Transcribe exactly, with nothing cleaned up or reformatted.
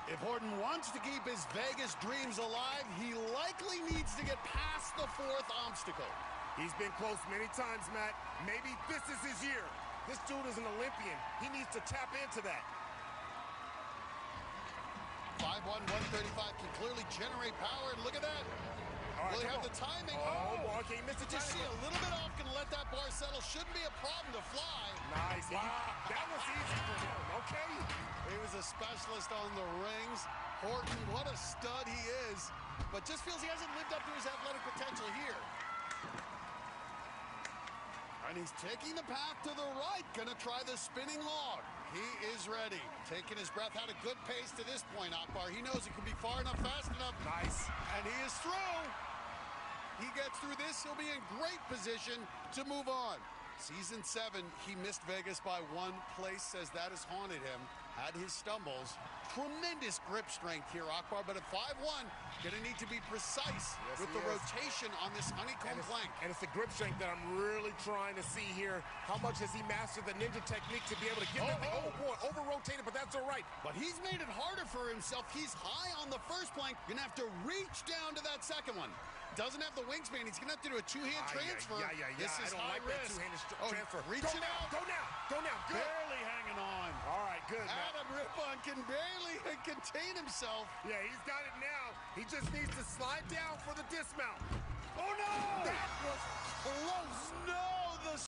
If Horton wants to keep his Vegas dreams alive, he likely needs to get past the fourth obstacle. He's been close many times, Matt. Maybe this is his year. This dude is an Olympian. He needs to tap into that. five one, one thirty-five can clearly generate power, and look at that. All right, Will he have on. the timing? Oh, oh. Okay, he missed the Just see timing. a little bit off, gonna let that bar settle. Shouldn't be a problem to fly. Nice. Wow. He, that was easy for him, okay? He was a specialist on the rings. Horton, what a stud he is, but just feels he hasn't lived up to his athletic potential here. And he's taking the path to the right, gonna try the spinning log. He is ready, taking his breath, had a good pace to this point, Akbar. He knows it can be far enough, fast enough. Nice. And he is through. He gets through this, he'll be in great position to move on. Season seven, he missed Vegas by one place, says that has haunted him. Had his stumbles. Tremendous grip strength here, Akbar, but at five one, gonna need to be precise yes, with the is. rotation on this honeycomb and plank. And it's the grip strength that I'm really trying to see here. How much has he mastered the ninja technique to be able to get oh, that thing? oh. Oh, boy, over-rotated, but that's all right. But he's made it harder for himself. He's high on the first plank. Gonna have to reach down to that second one. Doesn't have the wingspan. He's gonna have to do a two-hand Ah, transfer. Yeah, yeah, yeah. This I is don't high like risk. that two-handed oh, transfer. Reach go it now, out. go now, go now. Good. Barely hanging on. All right, good. Adam Rippon can barely contain himself. Yeah, he's got it now. He just needs to slide down for the dismount. Oh, no! That was close. No!